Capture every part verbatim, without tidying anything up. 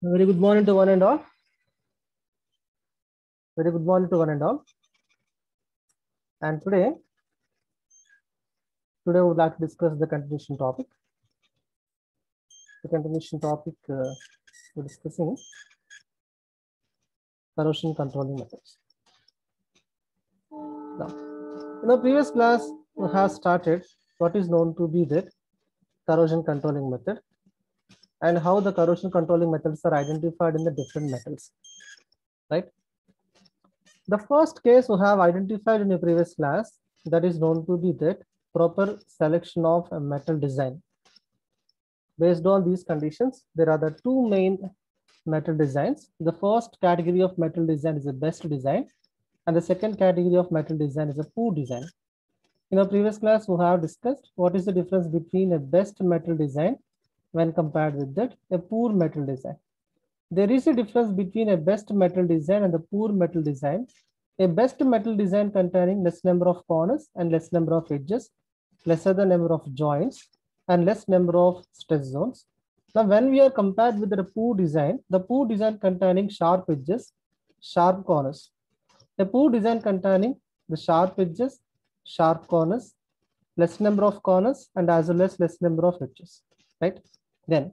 Very good morning to one and all. Very good morning to one and all. And today, today we would like to discuss the continuation topic. The continuation topic uh, we're discussing corrosion controlling methods. Now, in the previous class, we have started what is known to be the corrosion controlling method and how the corrosion controlling methods are identified in the different metals, right? The first case we have identified in the previous class, that is known to be that proper selection of a metal design. Based on these conditions, there are the two main metal designs. The first category of metal design is the best design, and the second category of metal design is a poor design. In our previous class, we have discussed what is the difference between a best metal design when compared with that a poor metal design. There is a difference between a best metal design and the poor metal design. A best metal design containing less number of corners and less number of edges, lesser the number of joints, and less number of stress zones. Now, when we are compared with the poor design, the poor design containing sharp edges, sharp corners. A poor design containing the sharp edges, sharp corners, less number of corners, and as well as less number of edges, right? Then,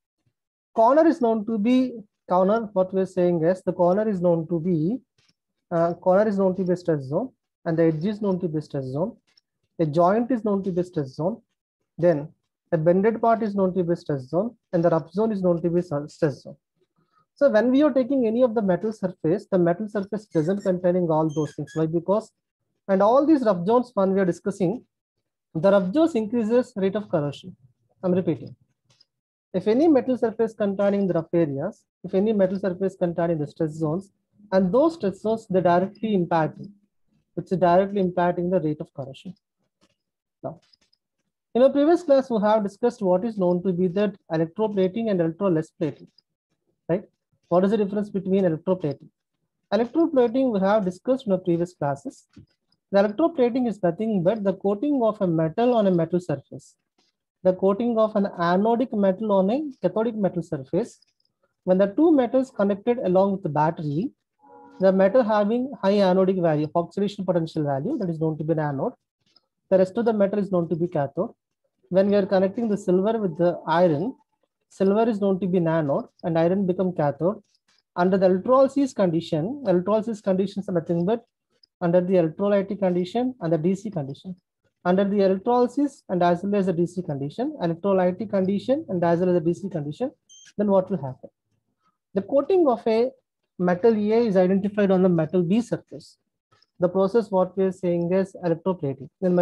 corner is known to be, corner, what we're saying is, the corner is known to be, uh, corner is known to be a stress zone, and the edge is known to be a stress zone. A joint is known to be a stress zone. Then, a bended part is known to be a stress zone, and the rough zone is known to be a stress zone. So when we are taking any of the metal surface, the metal surface doesn't containing all those things. Why? Because, and all these rough zones when we are discussing, the rough zones increases rate of corrosion. I'm repeating. If any metal surface containing the rough areas, if any metal surface containing the stress zones, and those stress zones, they directly impacting, which is directly impacting the rate of corrosion. Now, in our previous class, we have discussed what is known to be that electroplating and electroless plating, right? What is the difference between electroplating? Electroplating we have discussed in our previous classes. The electroplating is nothing but the coating of a metal on a metal surface. The coating of an anodic metal on a cathodic metal surface. When the two metals connected along with the battery, the metal having high anodic value, oxidation potential value, that is known to be an anode. The rest of the metal is known to be cathode. When we are connecting the silver with the iron, silver is known to be an anode and iron become cathode. Under the electrolysis condition, electrolysis conditions are nothing but under the electrolytic condition and the D C condition. Under the electrolysis and as well as the D C condition, electrolytic condition and as well as the D C condition, then what will happen? The coating of a metal A is identified on the metal B surface. The process what we are saying is electroplating. Then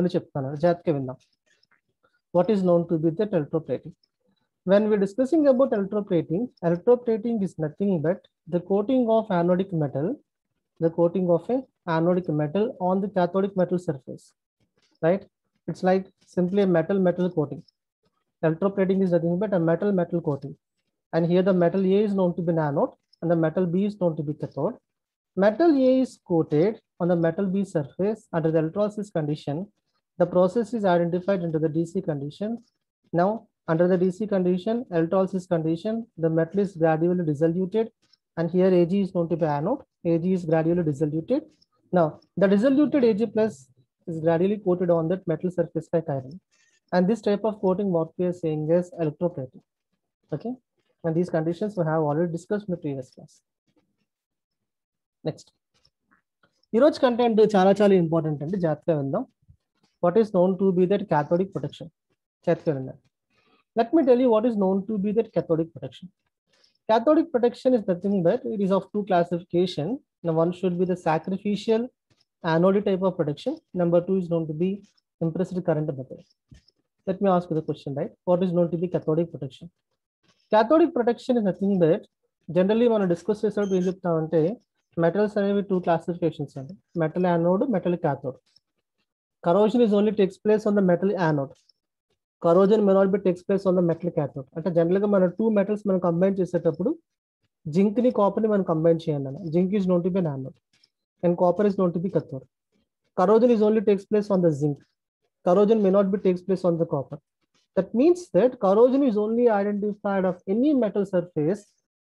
what is known to be the electroplating? When we're discussing about electroplating, electroplating is nothing but the coating of anodic metal, the coating of a anodic metal on the cathodic metal surface, right? It's like simply a metal metal coating. Electroplating is nothing but a metal metal coating. And here the metal A is known to be an anode and the metal B is known to be cathode. Metal A is coated on the metal B surface under the electrolysis condition. The process is identified into the D C condition. Now, under the D C condition, electrolysis condition, the metal is gradually dissoluted, and here Ag is known to be anode. Ag is gradually dissoluted. Now, the dissoluted Ag plus is gradually coated on that metal surface like iron. And this type of coating, what we are saying is electroplating. Okay, and these conditions we have already discussed in the previous class. Next, ఈరోజు content చాలా చాలా important అండి, జాగ్రత్తగా విందాం. What is known to be that cathodic protection? జాగ్రత్తగా విందాం. Let me tell you what is known to be that cathodic protection. Cathodic protection is nothing but it is of two classification. Now, one should be the sacrificial anodic type of protection. Number two is known to be impressed current method. Let me ask you the question, right? What is known to be cathodic protection? Cathodic protection is nothing but generally when I discuss this out, metals are two classifications: metal anode, metal cathode. Corrosion is only takes place on the metal anode. Corrosion may not be takes place on the metal cathode. అంటే general గా మన two metals మనం combine చేసేటప్పుడు zinc ని copper ని మనం combine చేయాలి. Zinc is known to be an anode and copper is known to be cathode. Corrosion is only takes place on the zinc. Corrosion may not be takes place on the copper. That means that corrosion is only identified of any metal surface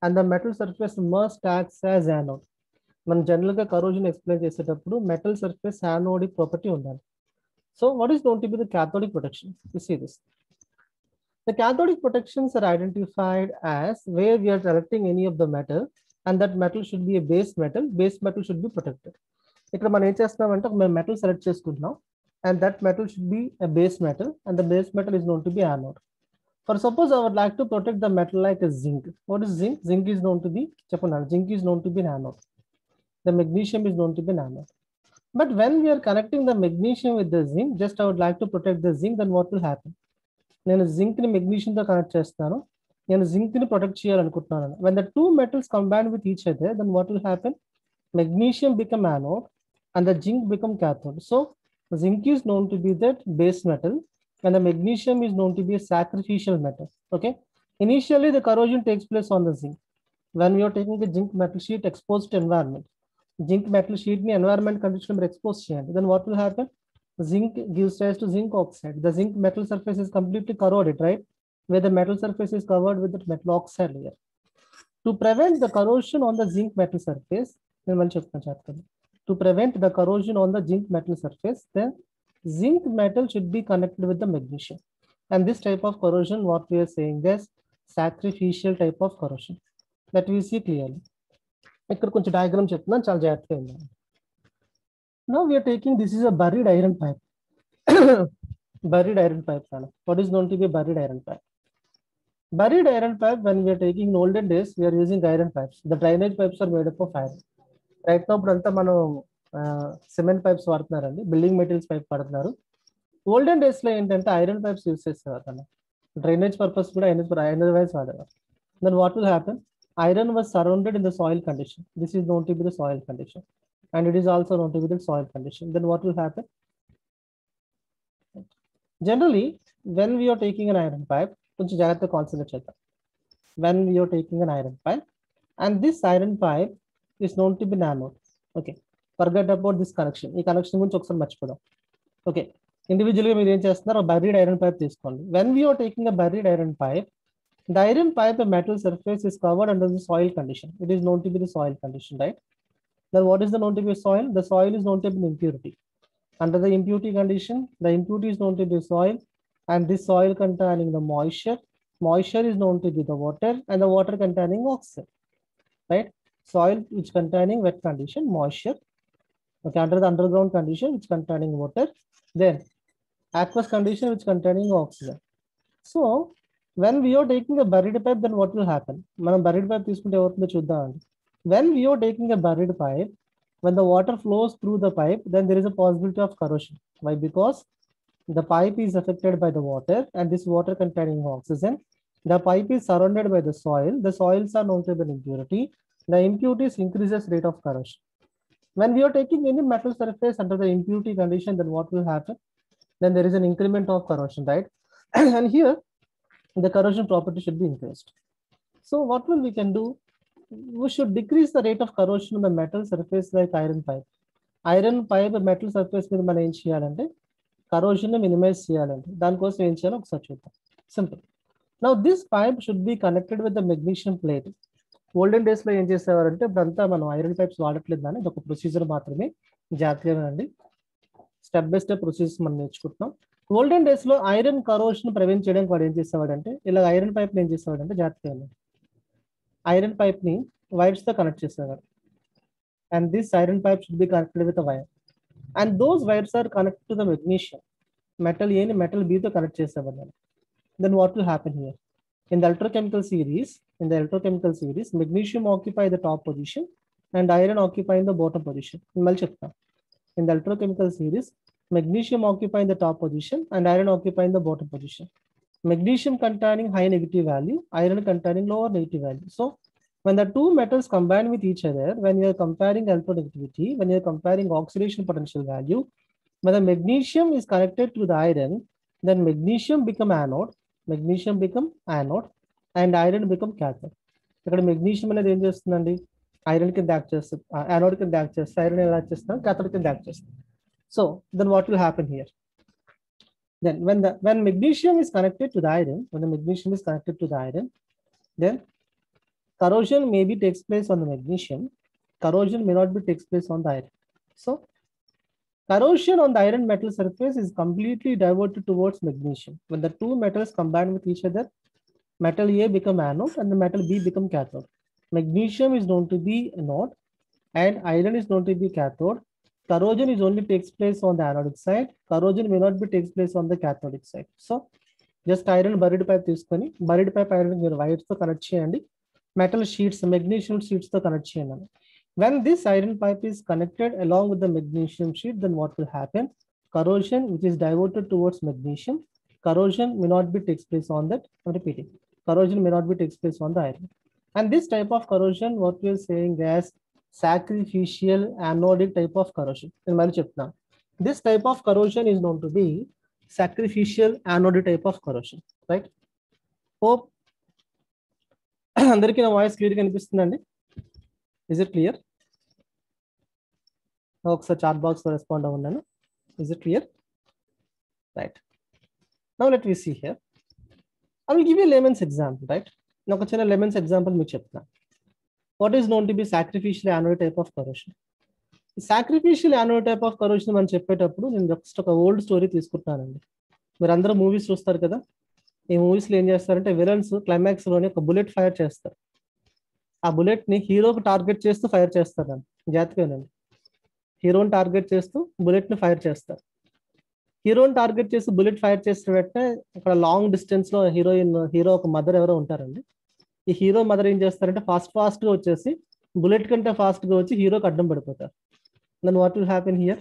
and the metal surface must act as anode. మనం general గా corrosion explain చేసేటప్పుడు metal surface anodic property ఉండాలి. So what is going to be the cathodic protection? You see this. The cathodic protections are identified as where we are selecting any of the metal and that metal should be a base metal. Base metal should be protected. ఇక్కడ మనం ఏం చేస్తున్నామంటే ఒక metal select చేసుకుంటున్నాం and that metal should be a base metal and the base metal is known to be anode. For suppose I would like to protect the metal like a zinc. What is zinc? Zinc is known to be చెప్పండి, zinc is known to be an anode. The magnesium is known to be an anode. But when we are connecting the magnesium with the zinc, just I would like to protect the zinc, then what will happen? నేను zinc ని magnesium తో connect చేస్తాను, నేను zinc ని protect చేయాలనుకుంటున్నాను. When the two metals combine with each other, then what will happen? Magnesium become anode and the zinc become cathode. So zinc is known to be that base metal and the magnesium is known to be a sacrificial metal. Okay. Initially the corrosion takes place on the zinc. When we are taking the zinc metal sheet exposed to environment, zinc metal sheet ni environment condition exposed cheyandi, then what will happen? Zinc gives rise to zinc oxide. The zinc metal surface is completely corroded, right? Where the metal surface is covered with the metal oxide layer. To prevent the corrosion on the zinc metal surface, to prevent the corrosion on the zinc metal surface, then zinc metal should be connected with the magnesium. And this type of corrosion, what we are saying is sacrificial type of corrosion. That we see clearly. ఇక్కడ కొంచెం diagram చెప్తున్నాను, చాలా జాగ్రత్తగా ఉంది. Now we are taking, this is a buried iron pipe. Buried iron pipe. What is known to be buried iron pipe? Buried iron pipe, when we are taking in olden days, we are using iron pipes. The drainage pipes are made up of iron. Right now ఇప్పుడు మనం cement pipes వాడుతున్నారండి, building materials pipe వాడుతున్నారు. Olden days లో ఏంటంటే iron pipes use చేసేవారు, drainage purpose కూడా iron wise వాడేవారు. Then what will happen? Iron was surrounded in the soil condition. This is known to be the soil condition, and it is also known to be the soil condition. Then what will happen? Generally, when we are taking an iron pipe, when we are taking an iron pipe, and this iron pipe is known to be anode. Okay, forget about this connection. This connection gunchi okasari marchipodam. Okay, individually మీరు ఏం చేస్తున్నారు? buried iron pipe తీసుకోండి. When we are taking a buried iron pipe, the iron pipe, the metal surface is covered under the soil condition. It is known to be the soil condition, right? Then what is the known to be soil? The soil is known to be impurity. Under the impurity condition, the impurity is known to be soil, and this soil containing the moisture. Moisture is known to be the water, and the water containing oxygen, right? Soil which containing wet condition, moisture. Okay, under the underground condition which containing water. Then aqueous condition which containing oxygen. So when we are taking a buried pipe, then what will happen? మనం buried pipe తీసుకుంటే ఏమవుతుందో చూద్దామండి. When we are taking a buried pipe, when the water flows through the pipe, then there is a possibility of corrosion. Why? Because the pipe is affected by the water, and this water containing oxygen. The pipe is surrounded by the soil. The soils are known to be impurity. The impurities increases rate of corrosion. When we are taking any metal surface under the impurity condition, then what will happen? Then there is an increment of corrosion, right? And here the corrosion property should be increased. So what will we can do? We should decrease the rate of corrosion on the metal surface like iron pipe. Iron pipe metal surface మీద మనం ఏం చేయాలంటే corrosion ని minimize చేయాలంటే దానికోసం ఏం చేయాలో ఒకసారి చూద్దాం. Simple. Now this pipe should be connected with the magnesium plate. Olden days లో ఏం చేసేవారంటే ఇప్పుడంతా మనం ఐరన్ పైప్స్ వాడట్లేదు, కానీ ఇది ఒక ప్రొసీజర్ మాత్రమే, జాగ్రత్తగా అండి. స్టెప్ బై స్టెప్ ప్రొసీజర్స్ మనం నేర్చుకుంటున్నాం. ఓల్డెన్ డేస్ లో ఐరన్ కరోషన్ ప్రివెంట్ చేయడానికి వాడు ఏం చేసేవాడంటే ఇలా ఐరన్ పైప్ ఏం చేసేవాడంటే జాగ్రత్తగా ఐరన్ పైప్ ని వైర్స్ తో కనెక్ట్ చేసేవాడు. And this iron pipe should be connected with wire, and those wires are connected to the magnesium. Metal A ని మెటల్ బి తో కనెక్ట్ చేసేవాడు. Then what will happen here? In the electrochemical series, in the electrochemical series magnesium occupy the top position and iron occupy the bottom position. మళ్ళీ చెప్తాను. In the electrochemical series, magnesium occupying the top position and iron occupying the bottom position. Magnesium containing high negative value, iron containing lower negative value. So when the two metals combine with each other, when you are comparing electronegativity, when you are comparing oxidation potential value, when the magnesium is connected to the iron, then magnesium become anode, magnesium become anode, and iron become cathode. ఇక్కడ magnesium అనేది ఏం చేస్తుందండి? Iron కింద act చేస్తుంది, anode కింద act చేస్తుంది, iron ఎలా act చేస్తుంది? కాథోడ్ కింద యాక్ట్ చేస్తుంది. So then what will happen here? Then when the when magnesium is connected to the iron, when the magnesium is connected to the iron, then corrosion maybe takes place on the magnesium. Corrosion may not be takes place on the iron. So corrosion on the iron metal surface is completely diverted towards magnesium. When the two metals combine with each other, metal A become anode and the metal B become cathode. Magnesium is known to be anode and iron is known to be cathode. Corrosion is only takes place on the anodic side. Corrosion may not be takes place on the cathodic side. So just iron buried pipe తీసుకొని buried pipe iron మీరు wires తో connect చేయండి. Metal sheets, magnesium sheets తో connect చేయండి. When this iron pipe is connected along with the magnesium sheet, then what will happen? Corrosion, which is diverted towards magnesium, corrosion may not be takes place on that. I'm repeating. Corrosion may not be takes place on the iron. And this type of corrosion, what we are saying as sacrificial anodic type of corrosion. This type of corrosion is known to be sacrificial anodic type of corrosion, right? Hope అందరికీ నా voice క్లియర్గా అనిపిస్తుందండి. Is it clear? ఒకసారి chat box లో respond అవ్వన్నాను. Is it clear? Right. Now let me see here. I will give you a layman's example, right? Now ఒక చిన్న layman's example మీకు చెప్తాను. What is known to be sacrificial anodic type of corrosion? Sacrificial anodic type of corrosion మనం చెప్పేటప్పుడు నేను just ఒక old story తీసుకుంటానండి. మీరు అందరూ మూవీస్ చూస్తారు కదా. ఈ మూవీస్ లో ఏం చేస్తారంటే విలన్స్ క్లైమాక్స్ లోనే ఒక బుల్లెట్ ఫైర్ చేస్తారు. ఆ బుల్లెట్ ని హీరోకి టార్గెట్ చేస్తూ ఫైర్ చేస్తారు. జాగ్రత్తగానండి. హీరోని టార్గెట్ చేస్తూ బుల్లెట్ ని ఫైర్ చేస్తారు. హీరోని టార్గెట్ చేసి బుల్లెట్ ఫైర్ చేసిన వెంటనే అక్కడ లాంగ్ డిస్టెన్స్ లో హీరోయిన్ హీరో ఒక మదర్ ఎవరో ఉంటారండి. ఈ హీరో మదర్ ఏం చేస్తారంటే ఫాస్ట్ ఫాస్ట్ గా వచ్చేసి బుల్లెట్ కంటే ఫాస్ట్ గా వచ్చి హీరోకి అడ్డం పడిపోతారు. Then what will happen here?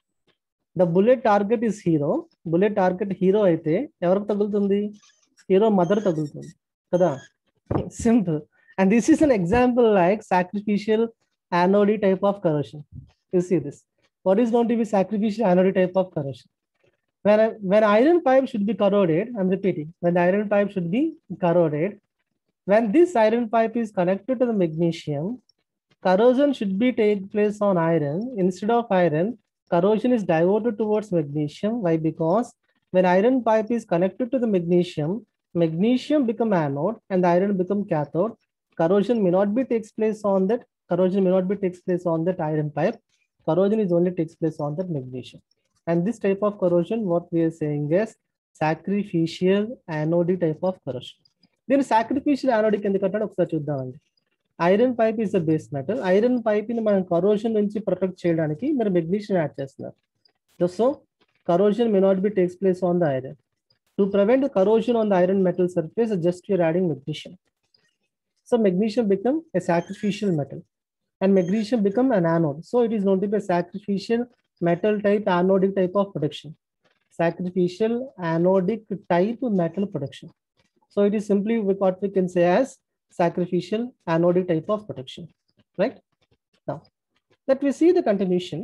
The bullet target is hero. Bullet target hero అయితే ఎవరికి తగులుతుంది? హీరో మదర్ తగులుతుంది కదా. Simple. And this is an example like sacrificial anodic type of corrosion. You see this. What is going to be sacrificial anodic type of corrosion? When, when iron pipe should be corroded, I'm repeating, when the iron pipe should be corroded, when this iron pipe is connected to the magnesium, corrosion should be take place on iron. Instead of iron, corrosion is diverted towards magnesium. Why? Because when iron pipe is connected to the magnesium, magnesium become anode and the iron become cathode. Corrosion may not be takes place on that. Corrosion may not be takes place on that iron pipe. Corrosion is only takes place on that magnesium. And this type of corrosion, what we are saying is sacrificial anodic type of corrosion. Then sacrificial anodic ఎందుకంటే ఒకసారి చూద్దామండి. Iron pipe is the base metal. Iron pipe ని మనం corrosion నుంచి protect చేయడానికి మీరు magnesium add చేస్తున్నారు. So corrosion may not be takes place on the iron. To prevent corrosion on the iron metal surface, just you are adding magnesium. So magnesium become a sacrificial metal and magnesium become an anode. So it is known to be a sacrificial metal type anodic type of protection. Sacrificial anodic type metal protection. So it is simply what we can say as sacrificial anodic type of protection, right? Now, let me see the continuation.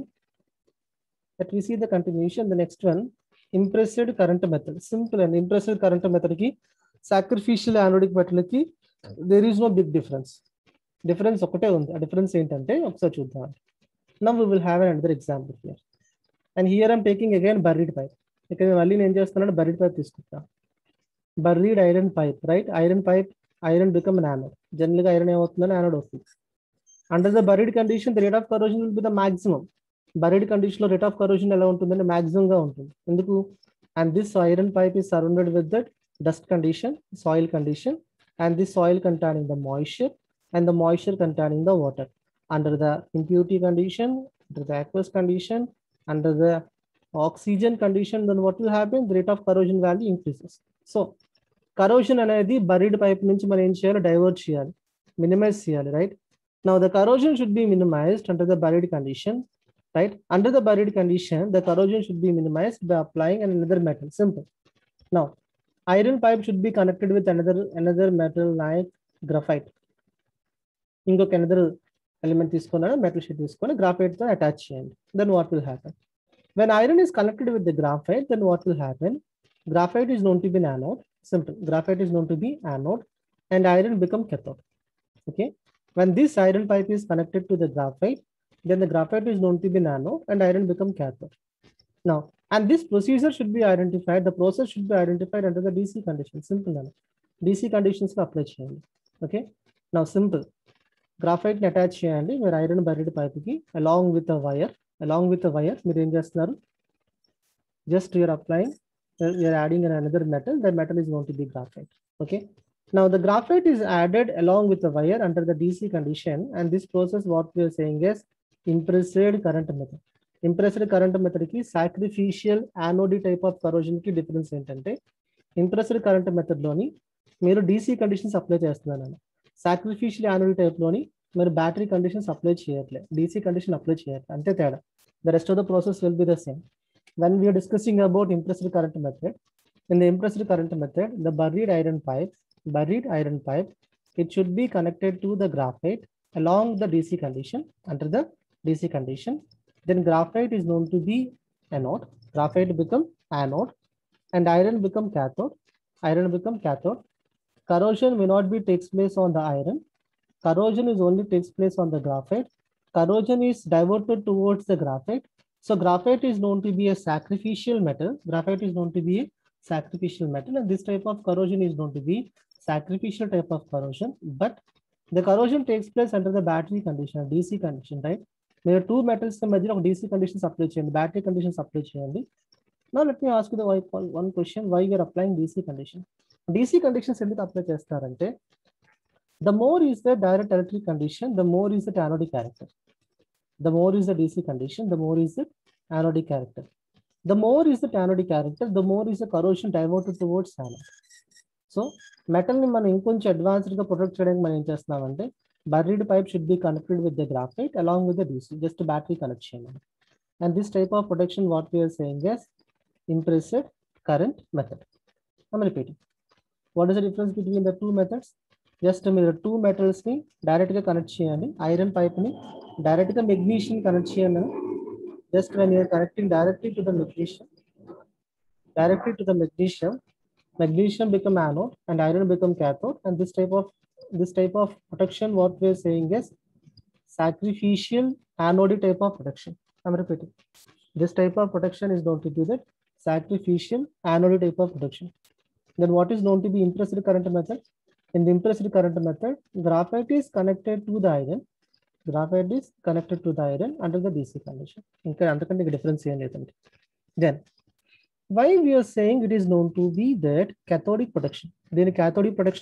Let me see the continuation. The next one, impressed current method. Simple and impressed current method ki sacrificial anodic metal ki there is no big difference. Difference ఒకటే ఉంది. ఆ difference ఏంటంటే ఒకసారి చూద్దాం. Now we will have another example here. And here I'm taking again buried pipe. ఇక్కడ మళ్ళీ నేను ఏం చేస్తున్నాను? buried pipe తీసుకుంటా. Buried iron pipe, right? Iron pipe, iron become an anode. Generally గా iron ఏమవుతుందని anode వస్తుంది. Under the buried condition, the rate of corrosion will be the maximum. Buried condition లో rate of corrosion ఎలా ఉంటుందంటే maximum గా ఉంటుంది. ఎందుకు? And this iron pipe is surrounded with that dust condition, soil condition. And this soil containing the moisture and the moisture containing the water. Under the impurity condition, under the aqueous condition, under the oxygen condition, then what will happen? The rate of corrosion value increases. So corrosion అనేది buried pipe నుంచి మనం ఏం చేయాలి? Divert చేయాలి, minimise చేయాలి, right? Now the corrosion should be minimized under the buried condition, right? Under the buried condition, the corrosion should be minimized by applying another metal. Simple. Now iron pipe should be connected with another another metal like graphite. ఇంకొక another element తీసుకున్నాను, metal sheet తీసుకొని graphite తో attach చేయండి. Then what will happen? When iron is connected with the graphite, then what will happen? Graphite is known to be an anode. Simple. Graphite is known to be anode and iron become cathode. Okay. When this iron pipe is connected to the graphite, then the graphite is known to be an anode and iron become cathode. Now, and this procedure should be identified. The process should be identified under the D C conditions. Simple. D C conditions apply. Okay. Now simple. Graphite attach cheyandi meer iron buried pipe ki along with a wire. Along with a wire meer em chestunaru? Just you're applying, you're adding another metal. That metal is going to be graphite. Okay. Now the graphite is added along with the wire under the D C condition, and this process what we are saying is impressed current method. Impressed current method ki sacrificial anode type of corrosion ki difference ఏంటంటే impressed current method లోని మీరు D C conditions apply చేస్తున్నాను. Sacrificial anode type లోని మీరు battery conditions apply చేయట్లే, D C condition apply చేయట్లే, అంతే తేడా. The rest of the process will be the same. When we are discussing about impressed current method, in the impressed current method, the buried iron pipe, buried iron pipe, it should be connected to the graphite along the D C condition, under the D C condition. Then graphite is known to be anode, graphite become anode, and iron become cathode, iron become cathode. Corrosion may not be takes place on the iron. Corrosion is only takes place on the graphite. Corrosion is diverted towards the graphite. So graphite is known to be a sacrificial metal. Graphite is known to be a sacrificial metal, and this type of corrosion is known to be sacrificial type of corrosion. But the corrosion takes place under the battery condition, D C condition, right? There are two metals the major of D C conditions apply cheyandi, battery conditions apply cheyandi. Now let me ask you the one question: why you are applying D C condition? D C conditions enduku apply chestarante, the more is the direct electric condition, the more is the anodic character. The more is the D C condition, the more is the anodic character. The more is the anodic character, the more is the corrosion diverted towards anode. So metal ni మనం ఇంకొంచెం advanced గా protect చేయడానికి మనం ఏం చేస్తున్నామంటే buried pipe should be connected with the graphite along with the D C, just a battery connection. And this type of protection what we are saying is impressed current method. I'm repeating. What is the difference between the two methods? Just మీరు two metals ని direct గా connect చేయండి. Iron pipe ని direct గా magnesium connect చేయండి. Just when you are connecting directly to the magnesium, directly to the magnesium, magnesium become anode and iron become cathode. And this type of this type of protection, what we are saying is sacrificial anode type of protection. I'm repeating. This type of protection is known to be that sacrificial anode type of protection. Then what is known to be impressed current method? In the impressed current method, graphite is connected to the iron. Graphite is connected to the iron under the D C condition. Difference. Then, why we are saying it is known to be that cathodic protection? Then cathodic protection.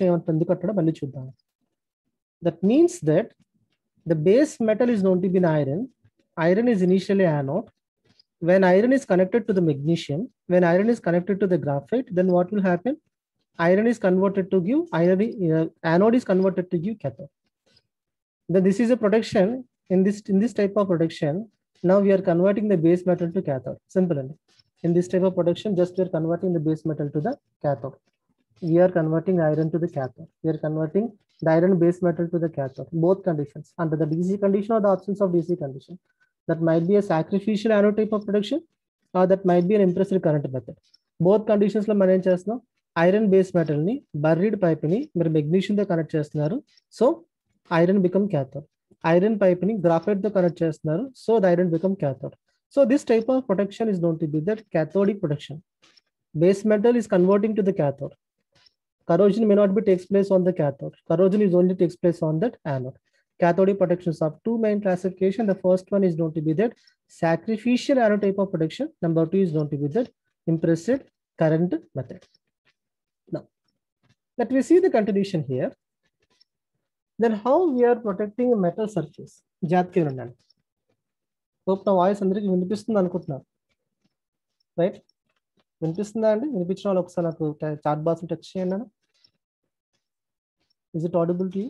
That means that the base metal is known to be an iron. Iron is initially anode. When iron is connected to the magnesium, when iron is connected to the graphite, then what will happen? Iron is converted to give iron, uh, anode is converted to give cathode. Then this is a protection. In this in this type of protection, now we are converting the base metal to cathode. Simple. In this type of protection, just we are converting the base metal to the cathode. We are converting iron to the cathode. We are converting the iron base metal to the cathode. Both conditions, under the D C condition or the absence of D C condition. That might be a sacrificial anode type of protection, or that might be an impressed current method. Both conditions lo మనం ఏం చేస్తున్నాం, iron base metal ని బర్రీడ్ pipe ని మీరు magnesium తో connect చేస్తున్నారు. So iron become cathode. Iron pipe ని graphite తో కనెక్ట్ చేస్తున్నారు. So the iron become cathode. So this type of protection is known to be the cathodic protection. Base metal is converting to the cathode. Corrosion may not be takes place on the cathode. Corrosion is only takes place on that anode. Cathodic protections of two main classification. The first one is known to be that sacrificial anode type of protection. Number two is known to be that impressed current method. Now, let me see the continuation here. Then how we are protecting a metal surface? జాగ్రత్తగా ఉండండి. Hope నా voice అందరికీ వినిపిస్తుంది అనుకుంటున్నాను. Right, వినిపిస్తుందా అండి? వినిపించిన వాళ్ళు ఒకసారి నాకు చాట్ బాక్స్ టెక్స్ట్ చేయండి అన్న. Is it audible to you?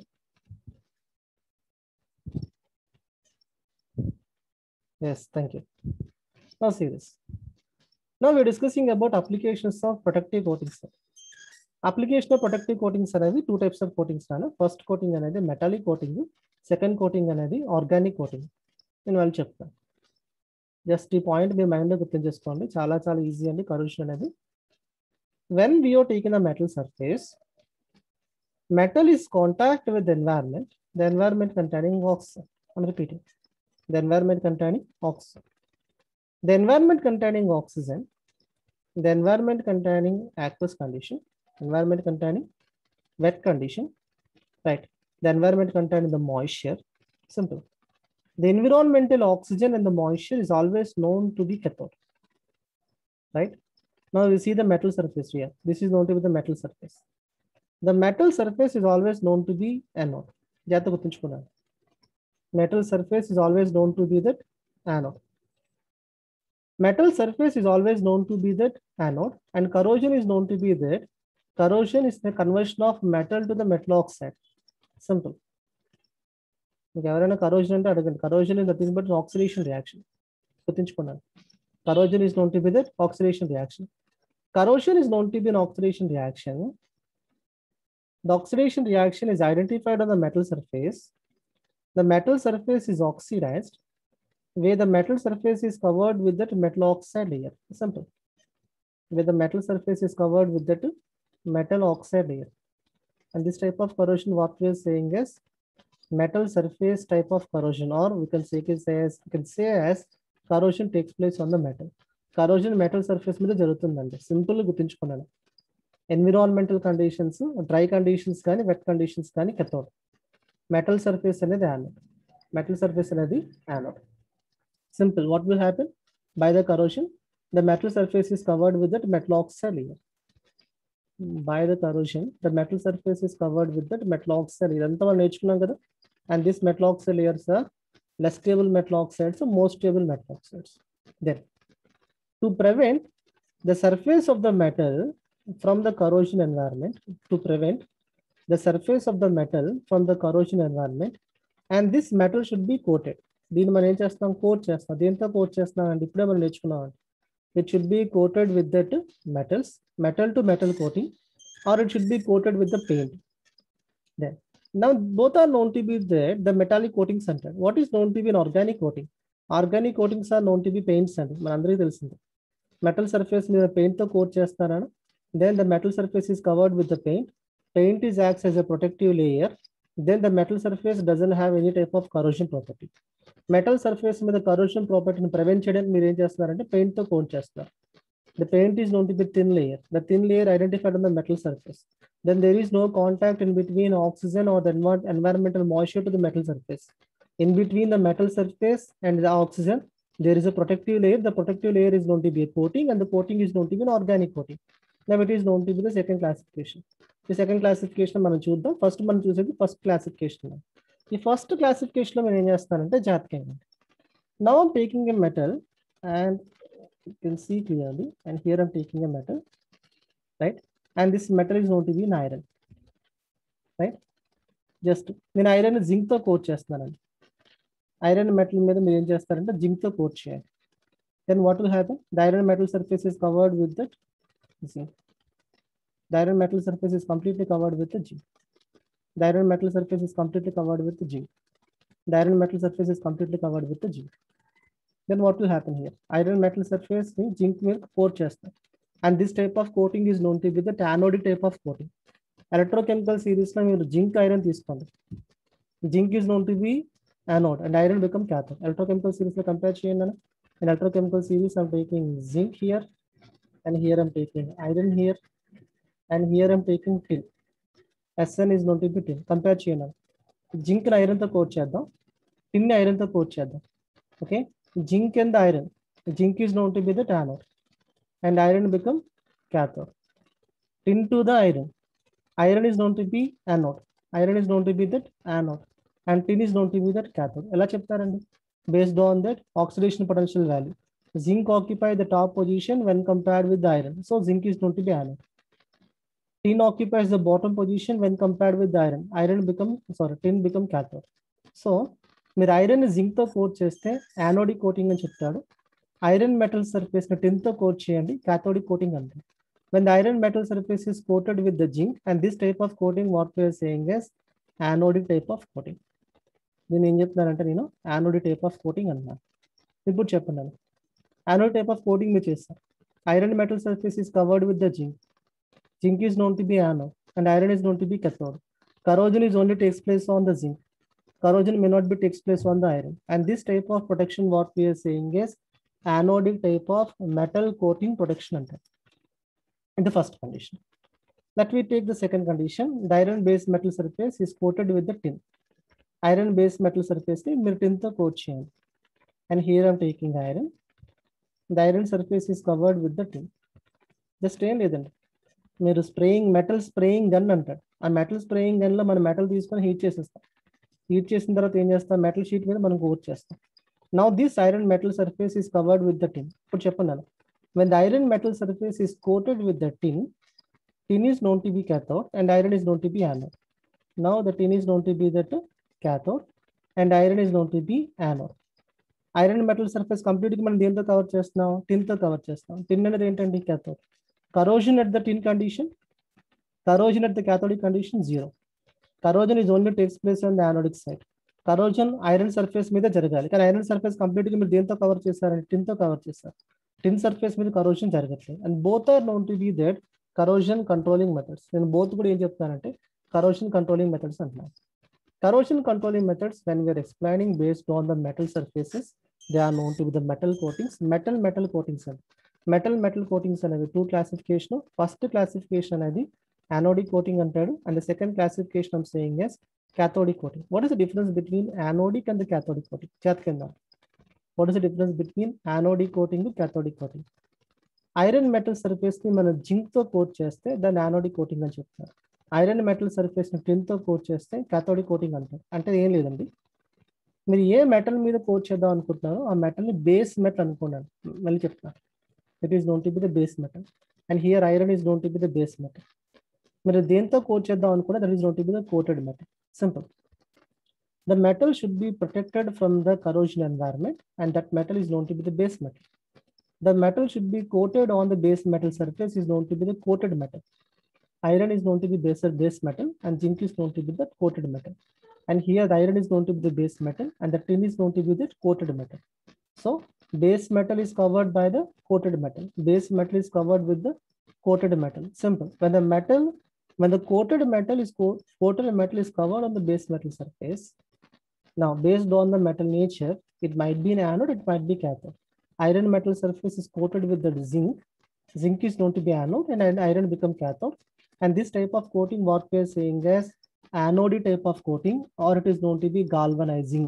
Yes, thank you. Now see this. Now we are discussing about applications of protective coatings. Application of protective coatings అనేవి two types of coatings అన్న. First coating అనేది metallic coating, second coating అనేది organic coating. నేను వాళ్ళు చెప్తాను. Just ఈ point మీ మైండ్లో గుర్తు చేసుకోండి, చాలా చాలా ఈజీ అండి కరోషన్ అనేది. When we are taking a metal surface, metal is contact with the environment, the environment containing oxygen. I'm repeating, the environment containing oxygen. The environment containing oxygen, the environment containing aqueous condition, environment containing wet condition, right? The environment contains the moisture. Simple. The environmental oxygen and the moisture is always known to be cathode. Right? Now we see the metal surface here. This is known to be the metal surface. The metal surface is always known to be anode. Metal surface is always known to be that anode. Metal surface is always known to be that anode, and corrosion is known to be that corrosion is the conversion of metal to the metal oxide. Simple. Corrosion corrosion is nothing but an oxidation reaction. Corrosion is known to be that oxidation reaction. Corrosion is known to be an oxidation reaction. The oxidation reaction is identified on the metal surface. The metal surface is oxidized, where the metal surface is covered with that metal oxide layer. Simple. Where the metal surface is covered with that metal oxide layer. And this type of corrosion, what we are saying is metal surface type of corrosion, or we can say, as we can say as corrosion takes place on the metal. Corrosion metal surface మీద జరుగుతుందండి. Simple గుర్తుంచుకున్నాను. Environmental conditions, dry conditions కానీ wet conditions కానీ cathode. Metal surface అనేది anode. Metal surface అనేది anode. Simple. What will happen? By the corrosion, the metal surface is covered with that metal oxide layer. By the corrosion, the metal surface is covered with that metal oxide layer. And this metal oxide layers are less stable metal oxides, so more stable metal oxides. Then, to prevent the surface of the metal from the corrosion environment, to prevent the surface of the metal from the corrosion environment, and this metal should be coated. దీన్ని మనం ఏం చేస్తాం? Coat చేస్తాం. దేంతో coat చేస్తున్నాం అంటే ఇప్పుడే మనం నేర్చుకున్నాం. It should be coated with that metals, metal to metal coating, or it should be coated with the paint. Then, now both are known to be there, the metallic coating center. What is known to be an organic coating? Organic coatings are known to be paints and మనందరికీ తెలిసింది. Metal surface మీద paint తో coat చేస్తారని, then the metal surface is covered with the paint. Paint is acts as a protective layer. Then the metal surface doesn't have any type of corrosion property. Metal surface మీద corrosion property ని prevent చేయడానికి మీరు ఏం చేస్తున్నారంటే paint తో coat చేస్తారు. The paint is known to be thin layer. The thin layer identified on the metal surface. Then there is no contact in between oxygen or the environmental moisture to the metal surface. In between the metal surface and the oxygen, there is a protective layer. The protective layer is known to be a coating, and the coating is known to be an organic coating. Now it is known to be the second classification. The second classification మనం చూద్దాం. First మనం చూసేది first classification. The first classification లో మనం ఏం చేస్తానంటే జాతకంగా. Now I'm taking a metal and you can see clearly, and here I'm taking a metal, right? And this metal is known to be an iron, right? Just నేను iron zinc తో coat చేస్తున్నానండి. Iron metal మీద మీరు ఏం చేస్తారంటే zinc తో coat చేయాలి. Then what will happen? The iron metal surface is covered with that zinc. The iron metal surface is completely covered with the zinc. The iron metal surface is completely covered with the zinc. The iron metal surface is completely covered with the zinc. Then what will happen here? Iron metal surface ni zinc మీద coat చేస్తారు. And this type of coating is known to be the anodic type of coating. Electrochemical series లో మీరు zinc iron తీసుకోండి. Zinc is known to be anode and iron become cathode. Electrochemical series లో compare చేయండి. In electrochemical series, I'm taking zinc here, and here I'm taking iron here, and here I'm taking tin. Sn is known to be tin. Compare చేయండి. Zinc and iron తో coat చేద్దాం. Tin iron తో coat చేద్దాం. Okay, zinc and the iron. Zinc is known to be the anode, and iron become cathode. Tin to the iron. Iron is known to be anode. Iron is known to be that anode, and tin is known to be that cathode. ఎలా చెప్తారండి? Based on that oxidation potential value. Zinc occupy the top position when compared with the iron. So zinc is known to be anode. Tin occupies the bottom position when compared with the iron. Iron become, sorry, tin become cathode. So, మీరు iron zinc తో coat చేస్తే anodic coating అని చెప్తాడు. Iron metal surface ని టిన్ తో coat చేయండి, cathodic coating అంటారు. When the iron metal surface is coated with the zinc, and this type of coating, what we are saying is anodic type of coating. దీన్ని ఏం చెప్తున్నానంటే నేను యానోడిక్ టైప్ ఆఫ్ కోటింగ్ అన్నాను. ఇప్పుడు చెప్పండి, anodic type of coating మీరు చేస్తారు. Iron metal surface is covered with the zinc. Zinc is known to be anode, and iron is known to be cathode. Corrosion is only takes place on the zinc. Corrosion may not be takes place on the iron. And this type of protection, what we are saying is anodic type of metal coating protection under in the first condition. Let me take the second condition. The iron based metal surface is coated with the tin. Iron based metal surface ni మీరు tin తో coat చేయండి. And here I'm taking iron. The iron surface is covered with the tin. Just ఏం లేదండి, మీరు spraying metal spraying gun అంటాడు. ఆ metal spraying gun లో మనం మెటల్ తీసుకొని హీట్ చేసేస్తాం. హీట్ చేసిన తర్వాత ఏం చేస్తాం, మెటల్ షీట్ మీద మనం కోట్ చేస్తాం. Now this iron metal surface is covered with the tin. ఇప్పుడు చెప్పండి అన్న, when the iron metal surface is coated with the tin, tin is known to be cathode and iron is known to be anode. Now the tin is known to be that cathode and iron is known to be anode. Iron metal surface completely మనం దేంతో cover చేస్తున్నాం, tin తో cover చేస్తున్నాం. tin అనేది ఏంటండి, cathode. Corrosion at the tin condition, corrosion at the cathodic condition zero. Corrosion is only takes place on the anodic side. Corrosion iron surface మీద జరగాలి, కానీ iron surface completely మీరు దేంతో కవర్ చేస్తారంటే tin తో కవర్ చేస్తారు. tin surface మీద corrosion జరగట్లేదు. And both are known to be that corrosion controlling methods. నేను both కూడా ఏం చెప్తానంటే corrosion controlling methods అంటున్నాను. Corrosion controlling methods, when we are explaining based on the metal surfaces, they are known to be the metal coatings. Metal metal coatings and metal metal coatings అనేవి two classification. First classification అనేది anodic coating అంటాడు, and the second classification I'm saying is cathodic coating. What is the difference between anodic and the cathodic coating? చేతకిందాం. What is the difference between anodic coating and cathodic coating? Iron metal surface ని మనం zinc తో coat చేస్తే దాన్ని anodic coating అని చెప్తారు. Iron metal surface ని tin తో coat చేస్తే cathodic coating అంటారు. అంటే ఏం లేదండి, మీరు ఏ మెటల్ మీద కోట్ చేద్దాం అనుకుంటున్నారో ఆ మెటల్ ని బేస్ మెటల్ అనుకున్నాను. మళ్ళీ చెప్తాను, it is known to be the base metal and here iron is known to be the base metal. మీరు దేంతో కోట్ చేద్దాం అనుకున్నా that is known to be the coated metal. Simple. The metal should be protected from the corrosion environment and that metal is known to be the base metal. The metal should be coated on the base metal surface is known to be the coated metal. Iron is known to be base base metal and zinc is known to be the coated metal. And here the iron is known to be the base metal and the tin is known to be the coated metal. So base metal is covered by the coated metal. Base metal is covered with the coated metal. Simple. When the metal, when the coated metal is co coated metal is covered on the base metal surface. Now, based on the metal nature, it might be an anode, it might be cathode. Iron metal surface is coated with the zinc. Zinc is known to be anode and iron become cathode. And this type of coating, what we are saying is anode type of coating, or it is known to be galvanizing.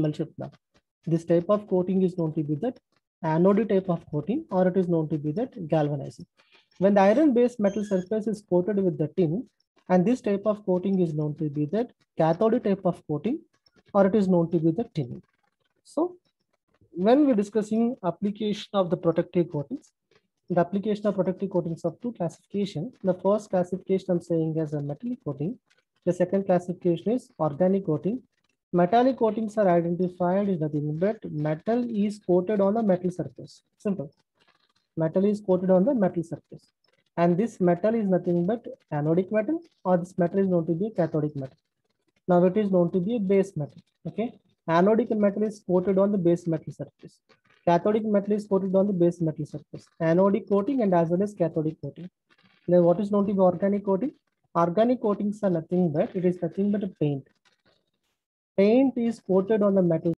This type of coating is known to be that anode type of coating, or it is known to be that galvanizing. When the iron based metal surface is coated with the tin, and this type of coating is known to be that cathode type of coating, or it is known to be the tin. So when we're discussing application of the protective coatings, the application of protective coatings of two classification. The first classification I'm saying as a metallic coating. The second classification is organic coating. Metallic coatings are identified as nothing but metal is coated on the metal surface. Simple. Metal is coated on the metal surface. And this metal is nothing but anodic metal, or this metal is known to be a cathodic metal. Now it is known to be a base metal. Okay. Anodic metal is coated on the base metal surface. Cathodic metal is coated on the base metal surface. Anodic coating and as well as cathodic coating. Then what is known to be organic coating? Organic coatings are nothing but, it is nothing but a paint. Paint is coated on the metal